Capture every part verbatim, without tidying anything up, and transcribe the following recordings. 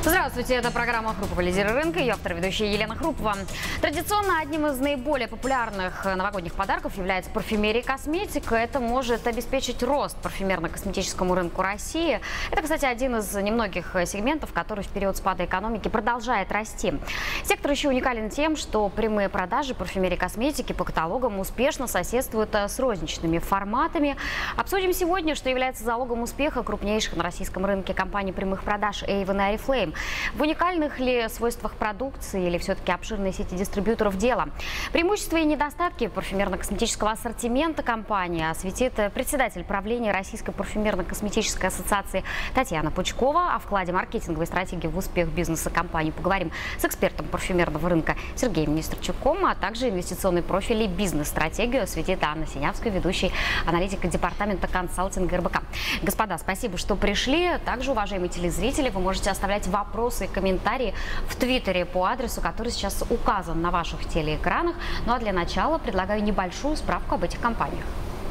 Здравствуйте, это программа «Хрупова. Лидеры рынка». Ее автор, ведущая Елена Хрупова. Традиционно одним из наиболее популярных новогодних подарков является парфюмерия и косметика. Это может обеспечить рост парфюмерно-косметическому рынку России. Это, кстати, один из немногих сегментов, который в период спада экономики продолжает расти. Сектор еще уникален тем, что прямые продажи парфюмерии и косметики по каталогам успешно соседствуют с розничными форматами. Обсудим сегодня, что является залогом успеха крупнейших на российском рынке компаний прямых продаж Avon и Oriflame. В уникальных ли свойствах продукции или все-таки обширной сети дистрибьюторов дело? Преимущества и недостатки парфюмерно-косметического ассортимента компании осветит председатель правления Российской парфюмерно-косметической ассоциации Татьяна Пучкова. О вкладе маркетинговой стратегии в успех бизнеса компании поговорим с экспертом парфюмерного рынка Сергеем Нестерчуком, а также инвестиционный профиль и бизнес-стратегию осветит Анна Синявская, ведущий аналитика департамента консалтинга эр бэ ка. Господа, спасибо, что пришли. Также, уважаемые телезрители, вы можете оставлять вопросы и комментарии в Твиттере по адресу, который сейчас указан на ваших телеэкранах. Ну а для начала предлагаю небольшую справку об этих компаниях.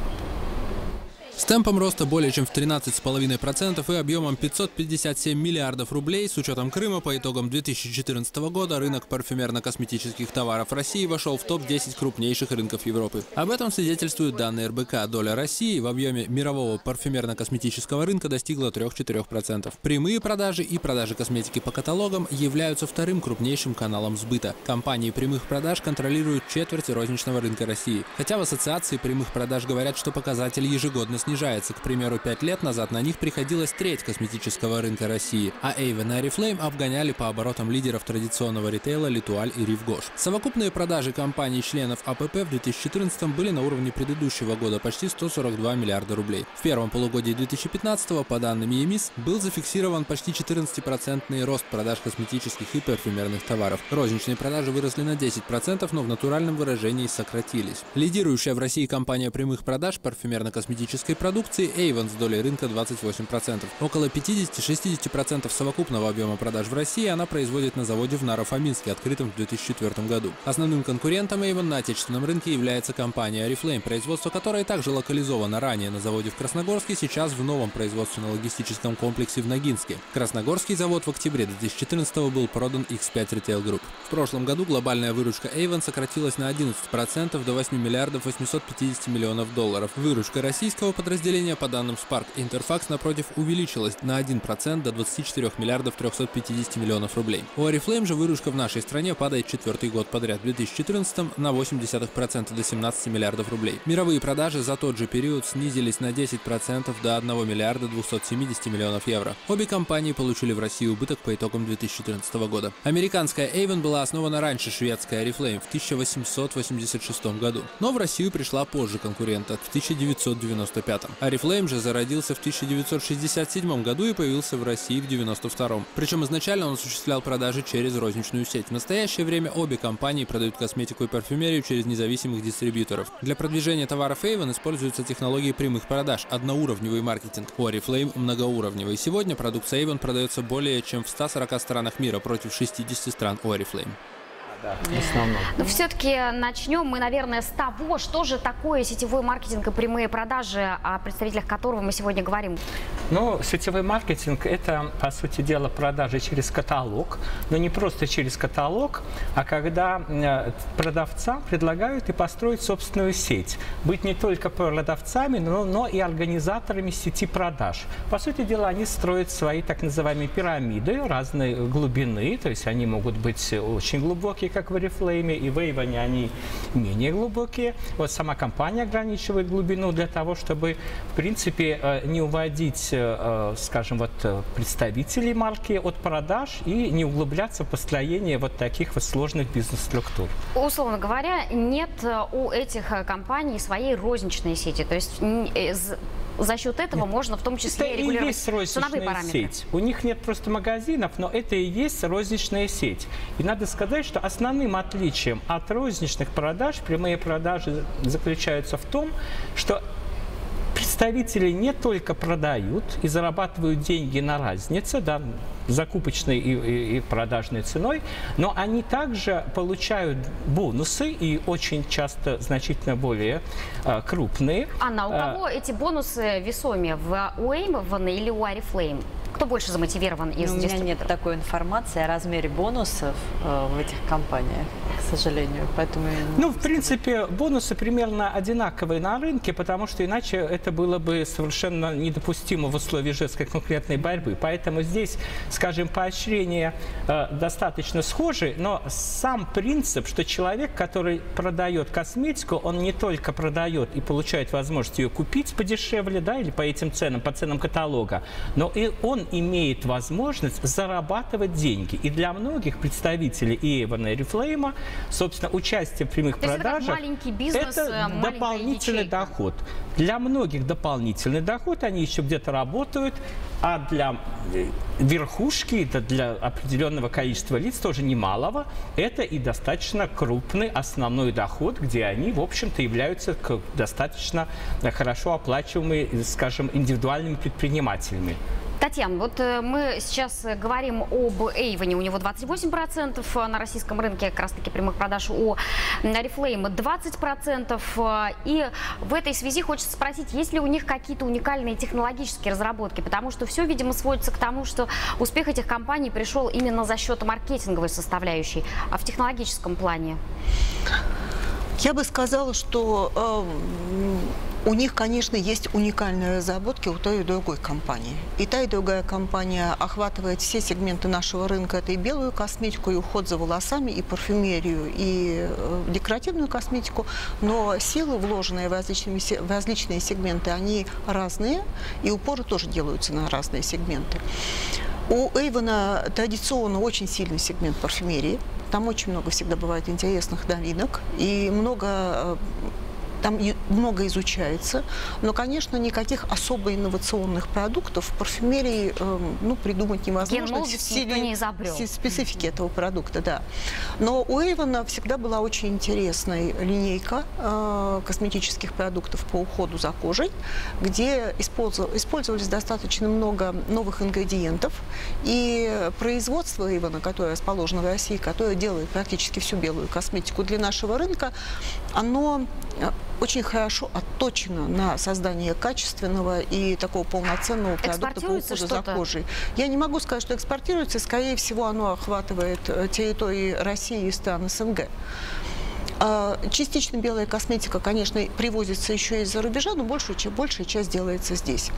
С темпом роста более чем в тринадцать целых пять десятых процента и объемом пятьсот пятьдесят семь миллиардов рублей с учетом Крыма по итогам две тысячи четырнадцатого года рынок парфюмерно-косметических товаров России вошел в топ десять крупнейших рынков Европы. Об этом свидетельствуют данные эр бэ ка. Доля России в объеме мирового парфюмерно-косметического рынка достигла трёх-четырёх процентов. Прямые продажи и продажи косметики по каталогам являются вторым крупнейшим каналом сбыта. Компании прямых продаж контролируют четверть розничного рынка России. Хотя в ассоциации прямых продаж говорят, что показатель ежегодно снижается. Снижается. К примеру, пять лет назад на них приходилась треть косметического рынка России, а Avon и Oriflame обгоняли по оборотам лидеров традиционного ритейла Литуаль и Рив Гош. Совокупные продажи компаний-членов а пэ пэ в две тысячи четырнадцатом были на уровне предыдущего года почти сто сорок два миллиарда рублей. В первом полугодии две тысячи пятнадцатого, по данным и эм и эс, был зафиксирован почти четырнадцатипроцентный рост продаж косметических и парфюмерных товаров. Розничные продажи выросли на десять процентов, но в натуральном выражении сократились. Лидирующая в России компания прямых продаж парфюмерно-косметической продукции Avon с долей рынка двадцать восемь процентов. Около пятидесяти-шестидесяти процентов совокупного объема продаж в России она производит на заводе в Наро-Фоминске, открытом в две тысячи четвёртом году. Основным конкурентом Avon на отечественном рынке является компания Oriflame, производство которой также локализовано ранее на заводе в Красногорске, сейчас в новом производственно-логистическом комплексе в Ногинске. Красногорский завод в октябре две тысячи четырнадцатого был продан икс пять Retail Group. В прошлом году глобальная выручка Avon сократилась на одиннадцать процентов до восьми миллиардов восьмисот пятидесяти миллионов долларов. Выручка российского подразделения, по данным Spark Interfax, напротив, увеличилась на один процент до двадцати четырёх миллиардов трёхсот пятидесяти миллионов рублей. У Oriflame же выручка в нашей стране падает четвертый год подряд, в две тысячи четырнадцатом на восемь десятых процента до семнадцати миллиардов рублей. Мировые продажи за тот же период снизились на десять процентов до одного миллиарда двухсот семидесяти миллионов евро. Обе компании получили в России убыток по итогам две тысячи четырнадцатого года. Американская Avon была основана раньше шведской Oriflame в тысяча восемьсот восемьдесят шестом году, но в Россию пришла позже конкурента в тысяча девятьсот девяносто пятом. Oriflame же зародился в тысяча девятьсот шестьдесят седьмом году и появился в России в девяносто втором. Причем изначально он осуществлял продажи через розничную сеть. В настоящее время обе компании продают косметику и парфюмерию через независимых дистрибьюторов. Для продвижения товаров Avon используются технологии прямых продаж, одноуровневый маркетинг. У Oriflame многоуровневый. Сегодня продукция Avon продается более чем в ста сорока странах мира против шестидесяти стран у Oriflame. Да, в основном. Но все-таки начнем мы, наверное, с того, что же такое сетевой маркетинг и прямые продажи, о представителях которого мы сегодня говорим. Ну, сетевой маркетинг – это, по сути дела, продажи через каталог, но не просто через каталог, а когда продавцам предлагают и построить собственную сеть. Быть не только продавцами, но, но и организаторами сети продаж. По сути дела, они строят свои так называемые пирамиды разной глубины, то есть они могут быть очень глубокие, как в Oriflame, и в Avon они менее глубокие. Вот сама компания ограничивает глубину для того, чтобы, в принципе, не уводить, скажем, вот представителей марки от продаж и не углубляться в построение вот таких вот сложных бизнес-структур. Условно говоря, нет у этих компаний своей розничной сети, то есть за счет этого можно в том числе это регулировать и есть ценовые параметры. Сеть. У них нет просто магазинов, но это и есть розничная сеть. И надо сказать, что основным отличием от розничных продаж, прямые продажи заключаются в том, что представители не только продают и зарабатывают деньги на разнице, да, закупочной и, и, и продажной ценой, но они также получают бонусы и очень часто значительно более а, крупные. Анна, у кого а, эти бонусы весомее? В у Avon или у Oriflame? Кто больше замотивирован из Ну, у меня дистрибьюторов? нет такой информации о размере бонусов э, в этих компаниях, к сожалению. Поэтому я не Ну, могу в принципе, бонусы примерно одинаковые на рынке, потому что иначе это было бы совершенно недопустимо в условиях жесткой конкурентной борьбы. Поэтому здесь, скажем, поощрения э, достаточно схожи, но сам принцип, что человек, который продает косметику, он не только продает и получает возможность ее купить подешевле, да, или по этим ценам, по ценам каталога, но и он имеет возможность зарабатывать деньги. И для многих представителей и Avon, и Oriflame, собственно, участие в прямых То есть это как продажах маленький бизнес, это маленькая дополнительный ячейка. доход. Для многих дополнительный доход, они еще где-то работают, а для э, верхушки, это для определенного количества лиц, тоже немалого, это и достаточно крупный основной доход, где они, в общем-то, являются к- достаточно э, хорошо оплачиваемыми, скажем, индивидуальными предпринимателями. Татьяна, вот э, мы сейчас э, говорим об Avon, у него двадцать восемь процентов на российском рынке, как раз таки прямых продаж, у Oriflame двадцать процентов. э, И в этой связи хочется спросить, есть ли у них какие-то уникальные технологические разработки, потому что все, видимо, сводится к тому, что успех этих компаний пришел именно за счет маркетинговой составляющей, а в технологическом плане? Я бы сказала, что э, у них, конечно, есть уникальные разработки у той и другой компании. И та, и другая компания охватывает все сегменты нашего рынка. Это и белую косметику, и уход за волосами, и парфюмерию, и э, декоративную косметику. Но силы, вложенные в, различными, се- в различные сегменты, они разные, и упоры тоже делаются на разные сегменты. У Avon традиционно очень сильный сегмент парфюмерии. Там очень много всегда бывает интересных новинок и много, там и много изучается. Но, конечно, никаких особо инновационных продуктов в парфюмерии э, ну, придумать невозможно. Ген молодости никто не изобрел. В специфике этого продукта, да. Но у Avon всегда была очень интересная линейка э, косметических продуктов по уходу за кожей, где использов- использовались достаточно много новых ингредиентов. И производство Avon, которое расположено в России, которое делает практически всю белую косметику для нашего рынка, оно э, очень хорошо отточено на создание качественного и такого полноценного продукта по Экспортируется уходу за что-то? кожей. Я не могу сказать, что экспортируется. Скорее всего, оно охватывает э, территории России и стран СНГ. А, Частично белая косметика, конечно, привозится еще из-за рубежа, но большая, ча- большая часть делается здесь.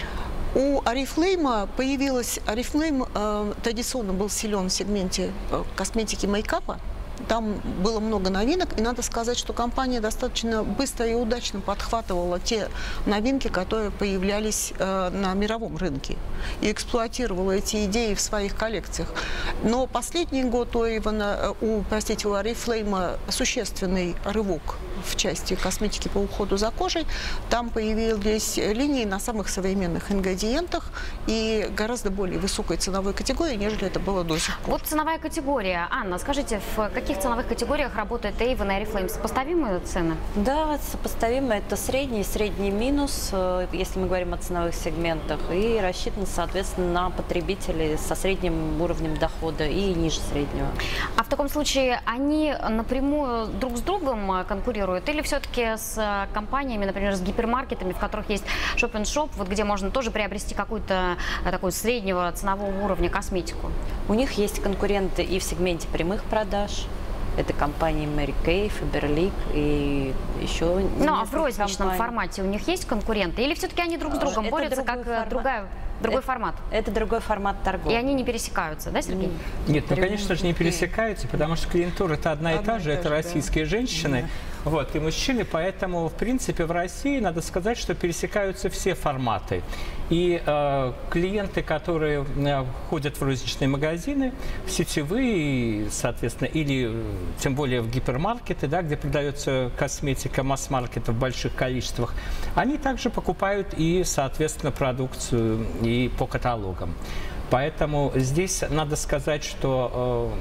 У Oriflame появилась... Oriflame э, традиционно был силен в сегменте э, косметики мейкапа. Там было много новинок, и надо сказать, что компания достаточно быстро и удачно подхватывала те новинки, которые появлялись э, на мировом рынке, и эксплуатировала эти идеи в своих коллекциях. Но последний год у, Avon, у, простите, у Oriflame существенный рывок в части косметики по уходу за кожей. Там появились линии на самых современных ингредиентах и гораздо более высокой ценовой категории, нежели это было до сих пор. Вот ценовая категория. Анна, скажите, в каких ценовых категориях работает Avon и Oriflame? Сопоставимые цены? Да, сопоставимо. Это средний, средний минус, э, если мы говорим о ценовых сегментах, и рассчитан, соответственно, на потребителей со средним уровнем дохода и ниже среднего. А в таком случае они напрямую друг с другом конкурируют? Или все-таки с компаниями, например, с гипермаркетами, в которых есть шоп-н-шоп, вот где можно тоже приобрести какую-то э, такую среднего ценового уровня косметику? У них есть конкуренты и в сегменте прямых продаж. Это компании Mary Kay, Faberlic и еще Ну, а в несколько розничном компаний. формате у них есть конкуренты? Или все-таки они друг с другом Это борются, другой как формат. другая, другой Это- формат? Это другой формат торговли. И они не пересекаются, да, Сергей? Нет, ну, Прям конечно же, не такие. пересекаются, потому что клиентура это одна и Одна та и же, та это же, да. российские женщины, вот, и мужчины, поэтому, в принципе, в России, надо сказать, что пересекаются все форматы. И э, клиенты, которые э, ходят в розничные магазины, в сетевые, соответственно, или э, тем более в гипермаркеты, да, где продается косметика масс-маркета в больших количествах, они также покупают и, соответственно, продукцию и по каталогам. Поэтому здесь надо сказать, что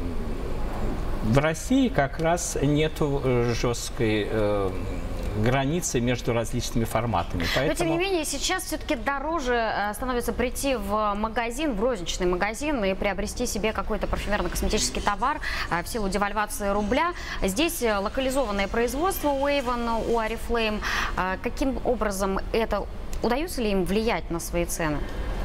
э, в России как раз нету э, жесткой э, границы между различными форматами. Но, тем не Поэтому... менее, сейчас все-таки дороже э, становится прийти в магазин, в розничный магазин и приобрести себе какой-то парфюмерно-косметический товар э, в силу девальвации рубля. Здесь э, локализованное производство у Avon, у Oriflame. Э, Каким образом это, удается ли им влиять на свои цены?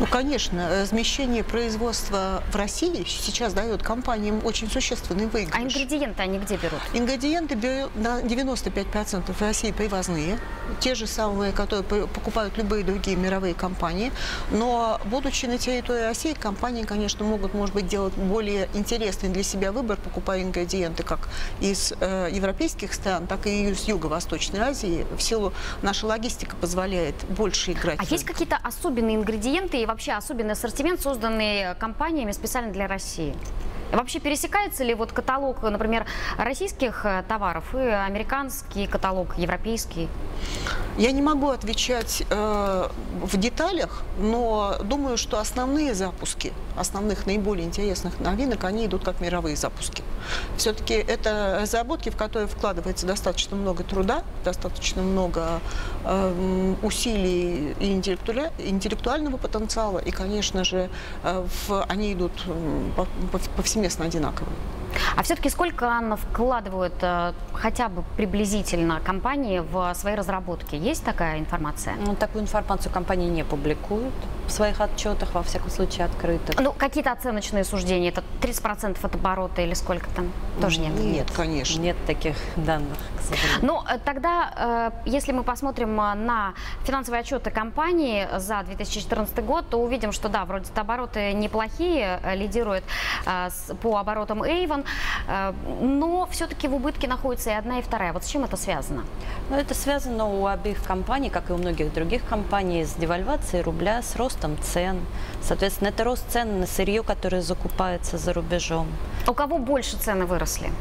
Ну, конечно, смещение производства в России сейчас дает компаниям очень существенный выигрыш. А ингредиенты они где берут? Ингредиенты берут на девяносто пять процентов в России привозные, те же самые, которые покупают любые другие мировые компании. Но, будучи на территории России, компании, конечно, могут, может быть, делать более интересный для себя выбор, покупая ингредиенты как из э, европейских стран, так и из Юго-Восточной Азии. В силу наша логистика позволяет больше играть. А есть какие-то особенные ингредиенты и вообще особенный ассортимент, созданный компаниями специально для России? Вообще пересекается ли вот каталог, например, российских товаров и американский каталог, европейский? Я не могу отвечать э, в деталях, но думаю, что основные запуски, основных наиболее интересных новинок, они идут как мировые запуски. Все-таки это разработки, в которые вкладывается достаточно много труда, достаточно много э, усилий и интеллектуаля, интеллектуального потенциала, и, конечно же, э, в, они идут по, по, повсеместно одинаковые. А все-таки сколько вкладывают э, хотя бы приблизительно компании в свои разработки? Есть такая информация? Ну, такую информацию компании не публикуют в своих отчетах, во всяком случае, открытых. Ну, какие-то оценочные суждения? Это тридцать процентов от оборота или сколько там? Тоже нет? Нет, конечно. Нет таких данных, к сожалению. Ну, тогда, э, если мы посмотрим на финансовые отчеты компании за две тысячи четырнадцатый год, то увидим, что да, вроде обороты неплохие, лидирует э, с, по оборотам Avon, э, но все-таки в убытке находится и одна, и вторая. Вот с чем это связано? Ну, это связано у обеих компаний, как и у многих других компаний, с девальвацией рубля, с ростом цен. Соответственно, это рост цен на сырье, которое закупается за рубежом. У кого больше цены выросли?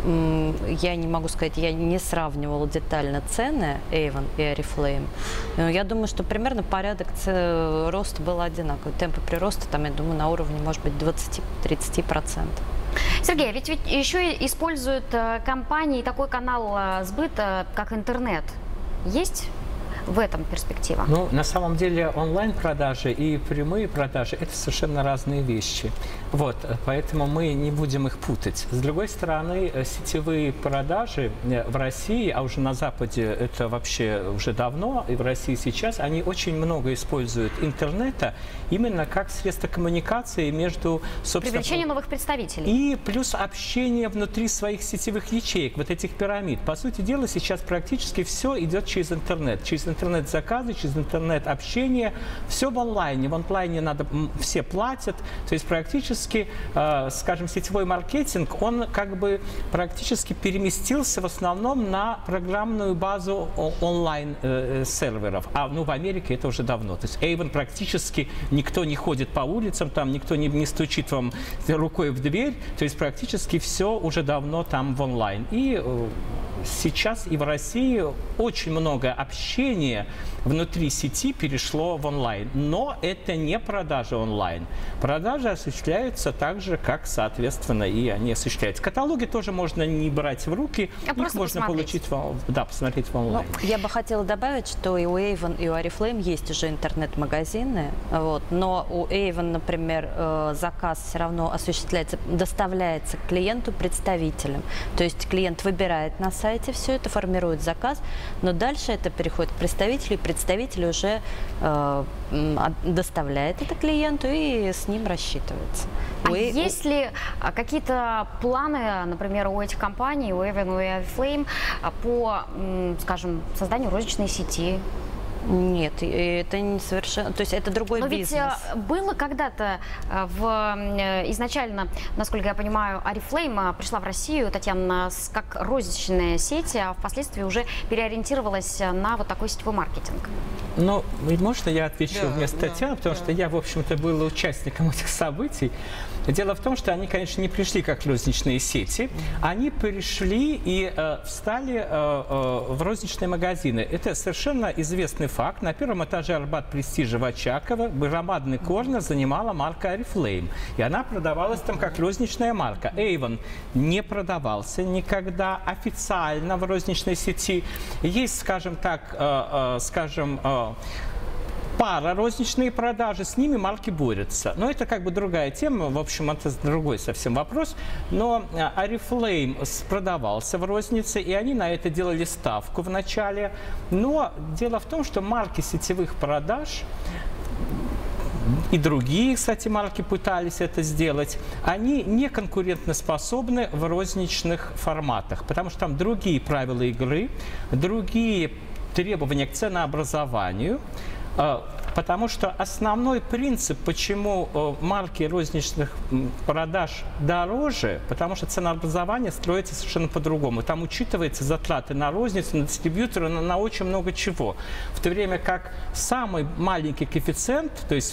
Я не могу сказать, я не сравнивала детально цены Avon и Oriflame. Но я думаю, что примерно порядок роста был одинаковый. Темпы прироста, там, я думаю, на уровне, может быть, двадцати-тридцати процентов. Сергей, ведь, ведь еще используют компании такой канал сбыта, как интернет. Есть в этом перспектива? Ну, на самом деле онлайн-продажи и прямые продажи – это совершенно разные вещи. Вот, поэтому мы не будем их путать. С другой стороны, сетевые продажи в России, а уже на Западе это вообще уже давно, и в России сейчас, они очень много используют интернета именно как средство коммуникации между, собственно… Привлечение новых представителей. И плюс общение внутри своих сетевых ячеек, вот этих пирамид. По сути дела, сейчас практически все идет через интернет. Через интернет-заказы, через интернет-общение. Все в онлайне. В онлайне надо, все платят. То есть практически, э, скажем, сетевой маркетинг, он как бы практически переместился в основном на программную базу онлайн-серверов. Э, а ну, в Америке это уже давно. То есть Avon практически никто не ходит по улицам, там никто не, не стучит вам рукой в дверь. То есть практически все уже давно там в онлайн. И э, сейчас и в России очень много общения внутри сети перешло в онлайн. Но это не продажи онлайн. Продажи осуществляются так же, как, соответственно, и они осуществляются. Каталоги тоже можно не брать в руки, а их можно посмотреть. получить, в, да, посмотреть в онлайн. Ну, я бы хотела добавить, что и у Avon, и у Oriflame есть уже интернет-магазины. Вот, но у Avon, например, заказ все равно осуществляется, доставляется к клиенту представителем. То есть клиент выбирает на сайте все это, формирует заказ, но дальше это переходит к представителю, и представитель уже э, доставляет это клиенту и с ним рассчитывается. А у, есть у... ли какие-то планы, например, у этих компаний, у Avon, у Oriflame, по, скажем, созданию розничной сети? Нет, это не совершенно, то есть это другой Но бизнес. Но ведь было когда-то в, изначально, насколько я понимаю, Oriflame пришла в Россию, Татьяна, как розничная сеть, а впоследствии уже переориентировалась на вот такой сетевой маркетинг. Ну, можно я отвечу да, вместо да, Татьяны, потому да. что я, в общем-то, был участником этих событий. Дело в том, что они, конечно, не пришли как розничные сети, они пришли и э, встали э, э, в розничные магазины. Это совершенно известный факт. На первом этаже Арбат Престижа в Очаково громадный корнер занимала марка Oriflame. И она продавалась там как розничная марка. Avon не продавался никогда официально в розничной сети. Есть, скажем так, э, э, скажем, э, пара розничные продажи, с ними марки борются. Но это как бы другая тема, в общем, это другой совсем вопрос. Но Oriflame продавался в рознице, и они на это делали ставку в начале. Но дело в том, что марки сетевых продаж и другие, кстати, марки пытались это сделать, они не конкурентоспособны в розничных форматах, потому что там другие правила игры, другие требования к ценообразованию, потому что основной принцип, почему марки розничных продаж дороже, потому что ценообразование строится совершенно по-другому. Там учитываются затраты на розницу, на дистрибьютора, на, на очень много чего. В то время как самый маленький коэффициент, то есть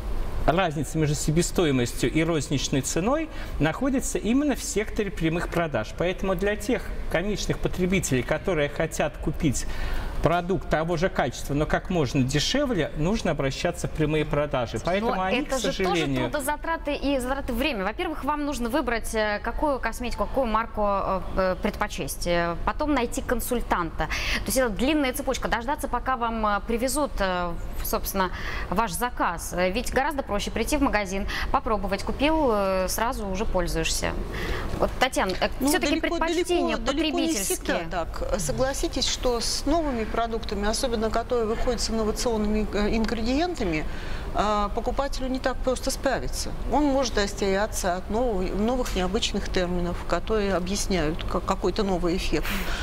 разница между себестоимостью и розничной ценой, находится именно в секторе прямых продаж. Поэтому для тех конечных потребителей, которые хотят купить продукт того же качества, но как можно дешевле, нужно обращаться в прямые продажи. Поэтому но они, это к же сожалению... тоже трудозатраты и затраты времени. Во-первых, вам нужно выбрать, какую косметику, какую марку предпочесть. Потом найти консультанта. То есть это длинная цепочка. Дождаться, пока вам привезут, собственно, ваш заказ. Ведь гораздо проще прийти в магазин, попробовать, купил, сразу уже пользуешься. Вот, Татьяна, ну, все-таки предпочтения далеко, потребительские. Далеко не всегда так. Согласитесь, что с новыми продуктами, особенно которые выходят с инновационными ингредиентами, покупателю не так просто справиться. Он может растеряться от новых, новых необычных терминов, которые объясняют какой-то новый эффект.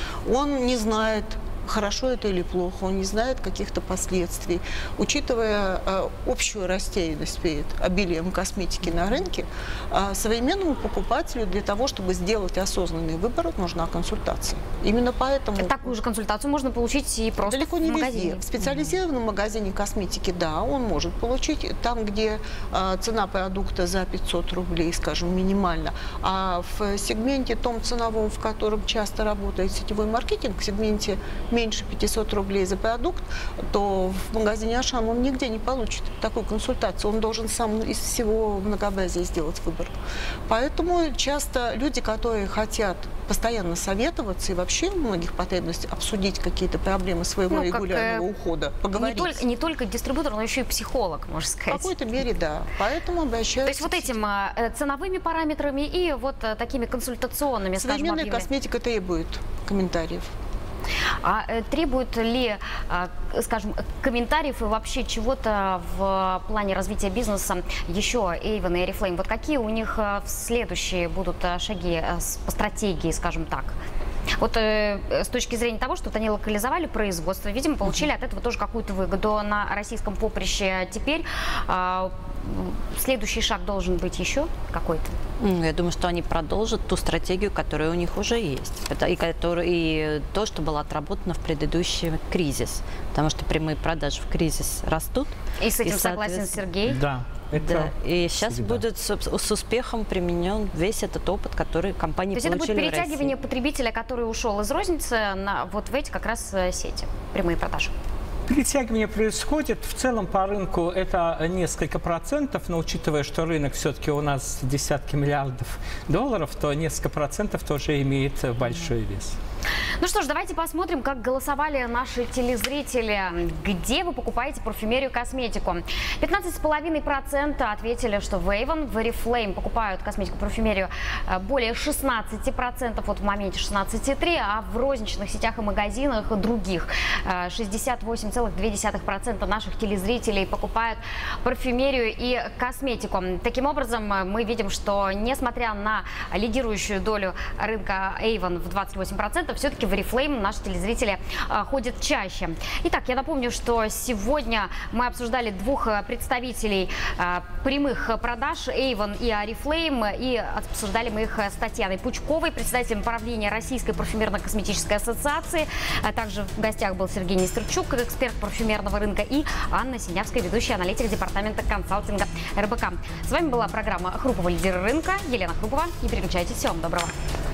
Он не знает, хорошо это или плохо, он не знает каких-то последствий. Учитывая э, общую растерянность перед обилием косметики на рынке, э, современному покупателю для того, чтобы сделать осознанный выбор, нужна консультация. Именно поэтому... Такую же консультацию можно получить и просто далеко в не магазине. Везде. В специализированном магазине косметики, да, он может получить там, где э, цена продукта за пятьсот рублей, скажем, минимально. А в сегменте том ценовом, в котором часто работает сетевой маркетинг, в сегменте меньше пятисот рублей за продукт, то в магазине Ашан он нигде не получит такую консультацию. Он должен сам из всего многообразия сделать выбор. Поэтому часто люди, которые хотят постоянно советоваться и вообще в многих потребностях обсудить какие-то проблемы своего ну, регулярного как, ухода, поговорить. Не только, не только дистрибьютор, но еще и психолог, можно сказать. В какой-то мере, да. Поэтому обращаются... То есть вот этим ценовыми параметрами и вот такими консультационными, современная скажем, косметика требует комментариев. А требует ли, скажем, комментариев и вообще чего-то в плане развития бизнеса еще Avon и Oriflame? Вот какие у них следующие будут шаги по стратегии, скажем так? Вот э, с точки зрения того, что вот они локализовали производство, видимо, получили от этого тоже какую-то выгоду на российском поприще. Теперь э, следующий шаг должен быть еще какой-то? Я думаю, что они продолжат ту стратегию, которая у них уже есть. Это и, который, и то, что было отработано в предыдущий кризис. Потому что прямые продажи в кризис растут. И с этим и, согласен Сергей? Да. Это да. И сейчас всегда. будет с, с успехом применен весь этот опыт, который компании получили в России. То есть это будет перетягивание потребителя, который ушел из розницы, на вот в эти как раз сети, прямые продажи? Перетягивание происходит. В целом по рынку это несколько процентов, но учитывая, что рынок все-таки у нас десятки миллиардов долларов, то несколько процентов тоже имеет большой вес. Ну что ж, давайте посмотрим, как голосовали наши телезрители. Где вы покупаете парфюмерию, косметику? пятнадцать целых пять десятых процента ответили, что в Avon, в Oriflame покупают косметику, парфюмерию более шестнадцати процентов, вот в моменте шестнадцать целых три десятых, а в розничных сетях и магазинах других шестьдесят восемь целых две десятых процента наших телезрителей покупают парфюмерию и косметику. Таким образом, мы видим, что несмотря на лидирующую долю рынка Avon в двадцать восемь процентов, все-таки в Oriflame наши телезрители а, ходят чаще. Итак, я напомню, что сегодня мы обсуждали двух представителей а, прямых продаж Avon и Oriflame, и обсуждали мы их с Татьяной Пучковой, председателем правления Российской парфюмерно-косметической ассоциации. А также в гостях был Сергей Нестерчук, эксперт парфюмерного рынка, и Анна Синявская, ведущая аналитик департамента консалтинга эр бэ ка. С вами была программа «Хрупова. Лидеры рынка». Елена Хрупова. Не переключайтесь. Всего вам доброго.